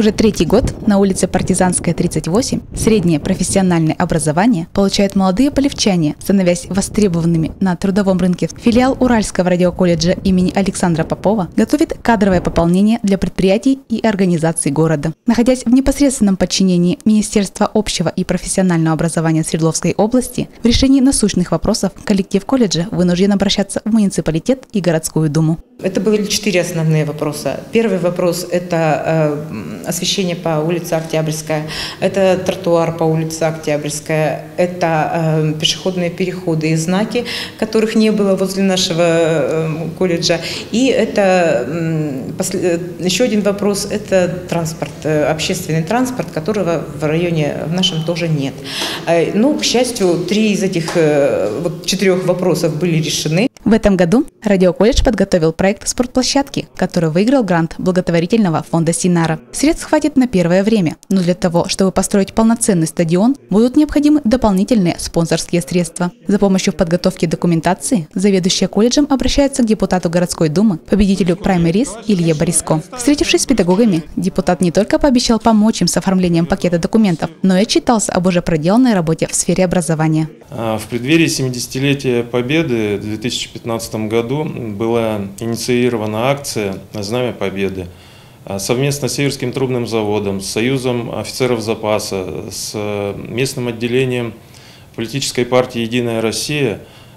Уже третий год на улице Партизанская, 38 среднее профессиональное образование получают молодые полевчане, становясь востребованными на трудовом рынке. Филиал Уральского радиоколледжа имени Александра Попова готовит кадровое пополнение для предприятий и организаций города. Находясь в непосредственном подчинении Министерства общего и профессионального образования Свердловской области, в решении насущных вопросов коллектив колледжа вынужден обращаться в муниципалитет и городскую думу. Это были 4 основные вопроса. Первый вопрос – это освещение по улице Октябрьская, это тротуар по улице Октябрьская, это пешеходные переходы и знаки, которых не было возле нашего колледжа. И это еще один вопрос – это транспорт, общественный транспорт, которого в районе в нашем тоже нет. Но, к счастью, 3 из этих 4 вопросов были решены. В этом году радиоколледж подготовил проект спортплощадки, который выиграл грант благотворительного фонда Синара. Средств хватит на первое время, но для того, чтобы построить полноценный стадион, будут необходимы дополнительные спонсорские средства. За помощью в подготовке документации заведующая колледжем обращается к депутату городской думы, победителю праймерис Илье Бориско. Встретившись с педагогами, депутат не только пообещал помочь им с оформлением пакета документов, но и отчитался об уже проделанной работе в сфере образования. В преддверии 70-летия Победы в 2015 году была инициирована акция «Знамя Победы». Совместно с Северским трубным заводом, с Союзом офицеров запаса, с местным отделением политической партии «Единая Россия»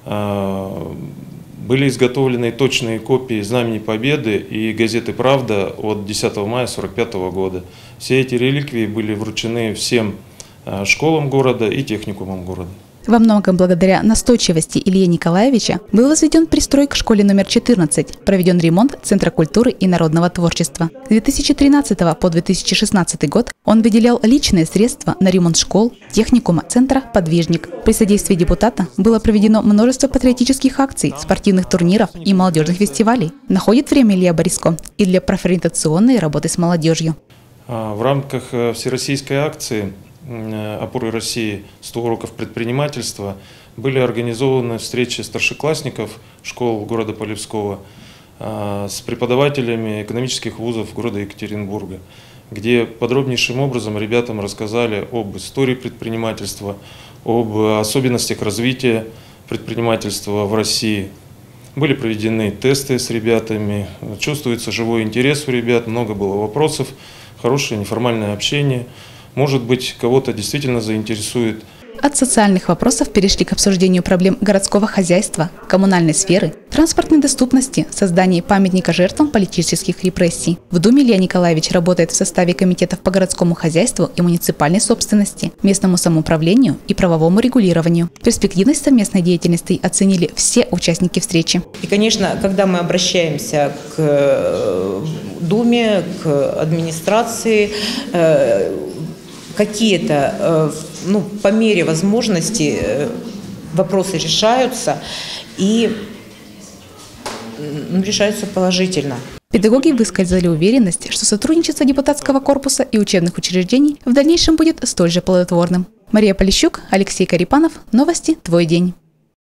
были изготовлены точные копии Знамени Победы и газеты «Правда» от 10 мая 1945 года. Все эти реликвии были вручены всем школам города и техникумам города. Во многом благодаря настойчивости Ильи Николаевича был возведен пристрой к школе номер 14, проведен ремонт Центра культуры и народного творчества. С 2013 по 2016 год он выделял личные средства на ремонт школ, техникума, центра «Подвижник». При содействии депутата было проведено множество патриотических акций, спортивных турниров и молодежных фестивалей. Находит время Илья Бориско и для профориентационной работы с молодежью. В рамках всероссийской акции «Опоры России. 100 уроков предпринимательства» были организованы встречи старшеклассников школ города Полевского с преподавателями экономических вузов города Екатеринбурга, где подробнейшим образом ребятам рассказали об истории предпринимательства, об особенностях развития предпринимательства в России. Были проведены тесты с ребятами, чувствуется живой интерес у ребят, много было вопросов, хорошее неформальное общение. Может быть, кого-то действительно заинтересует. От социальных вопросов перешли к обсуждению проблем городского хозяйства, коммунальной сферы, транспортной доступности, создания памятника жертвам политических репрессий. В Думе Илья Николаевич работает в составе комитетов по городскому хозяйству и муниципальной собственности, местному самоуправлению и правовому регулированию. Перспективность совместной деятельности оценили все участники встречи. И, конечно, когда мы обращаемся к Думе, к администрации, какие-то, по мере возможности вопросы решаются и решаются положительно. Педагоги высказали уверенность, что сотрудничество депутатского корпуса и учебных учреждений в дальнейшем будет столь же плодотворным. Мария Полищук, Алексей Карипанов. Новости. Твой день.